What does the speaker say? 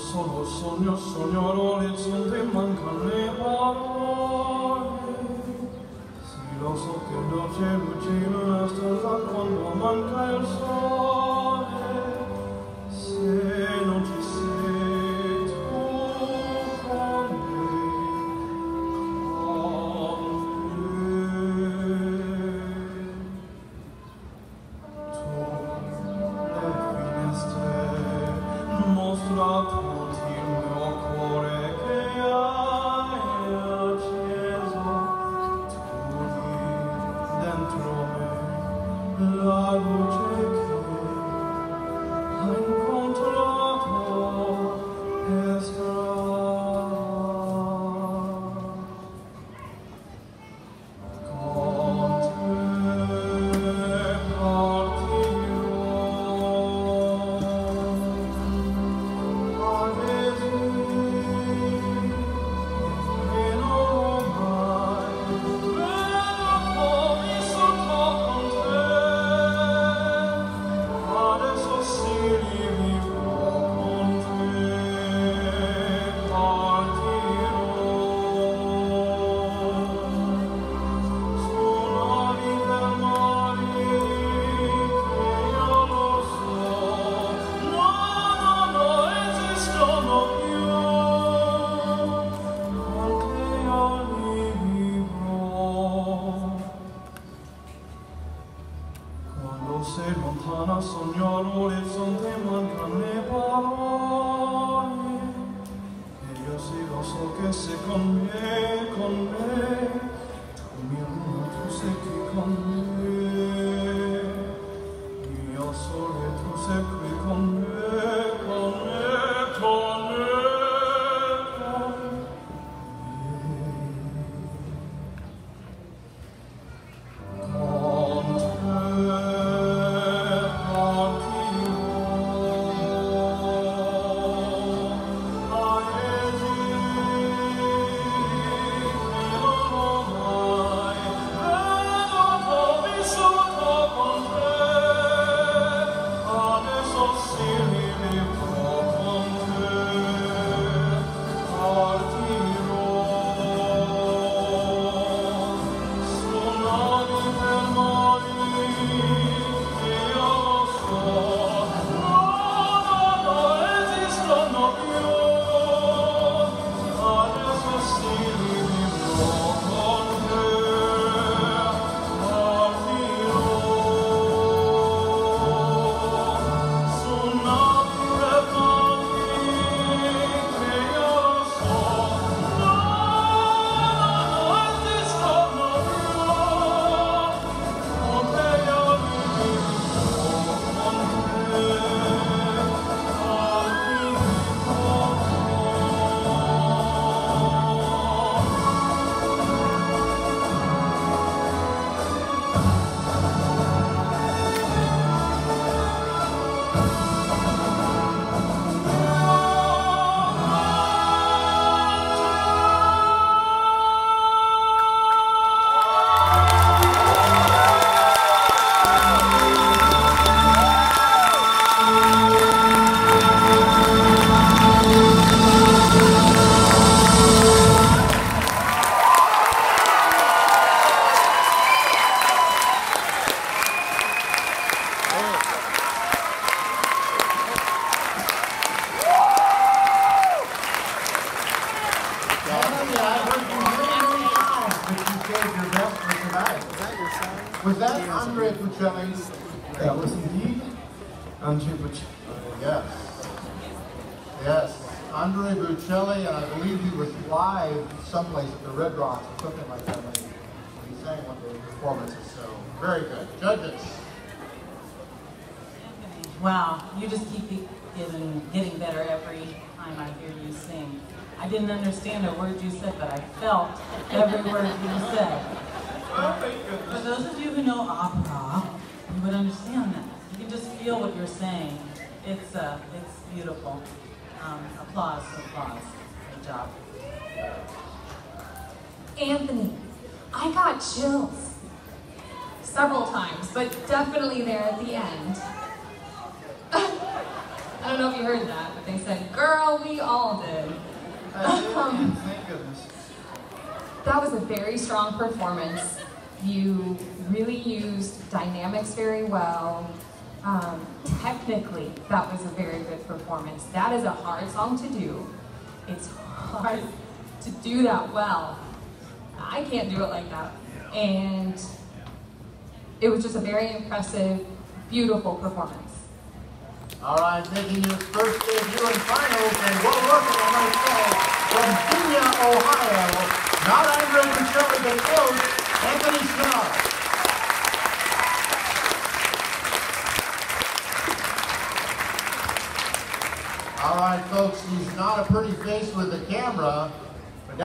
solo sogno l'orizzonte, mancano le parole. Sì, lo so che dolce luce in una stanza quando manca il sole. Se non ci sei tu con me, mostra tutti il mio cuore che hai acceso, tu lì dentro me, la luce che hai incontrato è strana. Con te partirò. Sei lontana, sogno all'orizzonte, mancano le parole. E io sì, lo so che sei con me, tu mia luna, tu sei qui con me. Io sole, tu sei qui con me, con me, con me, con me. Was that Andre Bocelli's? That was indeed Andre Bocelli. Yes. Yes. Andre Bocelli, and I believe he was live someplace at the Red Rocks or something like that when he sang one of the performances. So, very good. Judges. Wow, you just keep getting better every time I hear you sing. I didn't understand a word you said, but I felt every word you said. For those of you who know opera, you would understand that. You can just feel what you're saying. It's beautiful. Applause. Good job. Anthony, I got chills. Several times, but definitely there at the end. I don't know if you heard that, but they said, girl, we all did. Thank goodness. That was a very strong performance. You really used dynamics very well. Technically, that was a very good performance. That is a hard song to do. It's hard to do that well. I can't do it like that. And it was just a very impressive, beautiful performance. All right, making your first debut in finals, and well worked, I might say, from Kenya, Ohio, not Andre Bucelli, but close, Anthony Snow. All right, folks, he's not a pretty face with the camera,